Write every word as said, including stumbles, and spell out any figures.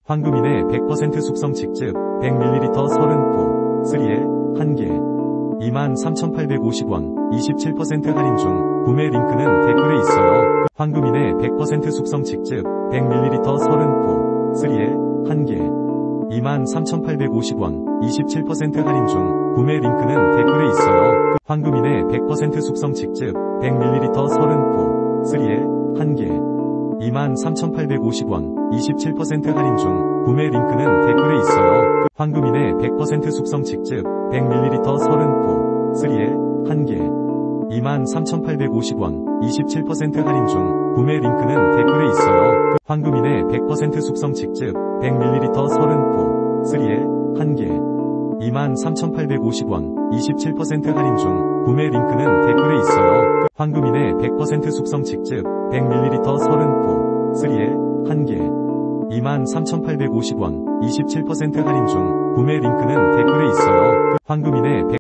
황금인의 백 퍼센트 숙성 칡즙 백 밀리리터 삼십 포 쓰리엘 한 개 이만 삼천팔백오십 원 이십칠 퍼센트 할인 중. 구매 링크는 댓글에 있어요. 황금인의 백 퍼센트 숙성 칡즙 백 밀리리터 삼십 포 쓰리엘 한 개 이만 삼천팔백오십 원 이십칠 퍼센트 할인 중. 구매 링크는 댓글에 있어요. 황금인의 백 퍼센트 숙성 칡즙 백 밀리리터 삼십 포 쓰리엘 한 개 이만 삼천팔백오십 원 이십칠 퍼센트 할인 중. 구매 링크는 댓글에 있어요. 황금인의 백 퍼센트 숙성 칡즙 백 밀리리터 삼십 포 쓰리엘 한 개 이만 삼천팔백오십 원 이십칠 퍼센트 할인 중. 구매 링크는 댓글에 있어요. 황금인의 백 퍼센트 숙성 칡즙 백 밀리리터 삼십 포 쓰리엘 한 개 이만 삼천팔백오십 원 이십칠 퍼센트 할인 중. 구매 링크는 댓글에 있어요. 황금인의 백 퍼센트 숙성 칡즙 백 밀리리터 삼십 포 쓰리엘 한 개 이만 삼천팔백오십 원 이십칠 퍼센트 할인 중. 구매 링크는 댓글에 있어요. 황금인의